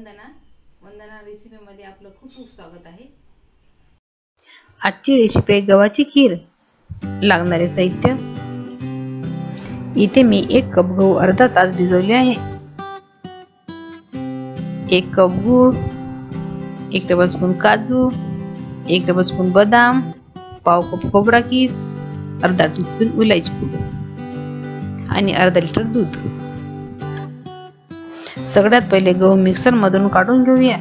वंदना रेसिपीमध्ये आपलं खूप खूप स्वागत आहे। आजची रेसिपी आहे गव्हाची खीर। लागणारे साहित्य, इथे मी 1 कप गहू अर्धा तास भिजवले आहे, 1 कप गूळ, 1 टेबलस्पून काजू, 1 टेबलस्पून बदाम, पाव कप खोबरा किस, अर्धा टीस्पून इलायची पावडर आणि अर्धा लिटर दूध। सगळ्यात पहिले गहू मिक्सर मधून काढून घेऊया।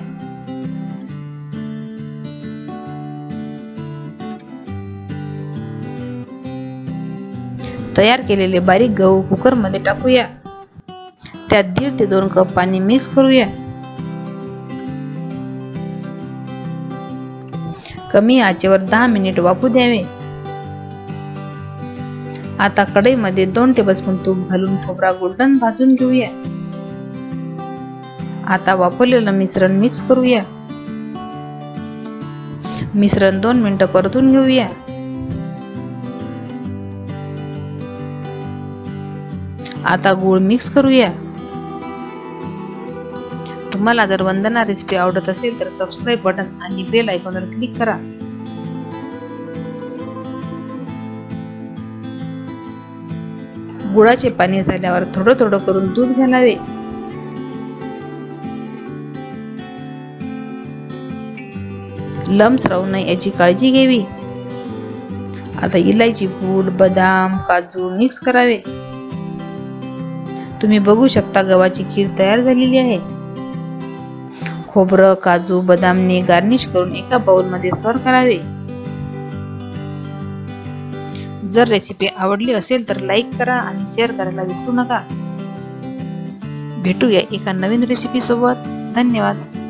तयार केलेले बारीक गहू कुकर मध्ये टाकूया। त्यात 1.5 ते 2 कप पाणी मिक्स करूया। कमी आचेवर 10 मिनिट वाफू द्यावे। आता कढईमध्ये 2 टेबलस्पून तूप घालून खोबरा गोल्डन भाजून घेऊया। आता वाफवलेलं मिश्रण मिक्स करूया। मिश्रण 2 मिनिटं परतून घेऊया। आता गूळ मिक्स करूया। तुम्हाला जर वंदना रेसिपी आवडत असेल तर सबस्क्राइब बटन आणि बेल आयकॉनवर क्लिक करा। गुळाचे पाणी झाल्यावर थोडं थोडं करून दूध घालावे। लम्स राहू नये याची काळजी घ्यावी। आता इलायची पूड, बदाम, काजू मिक्स करावे। तुम्ही बघू शकता गव्हाची खीर तयार झालेली आहे। खोबरं, काजू, बदामने गार्निश करून एका बाउल मध्ये सर्व करावे। जर रेसिपी आवडली असेल तर लाईक करा आणि शेअर करायला विसरू नका। भेटूया एका नवीन रेसिपी सोबत। धन्यवाद।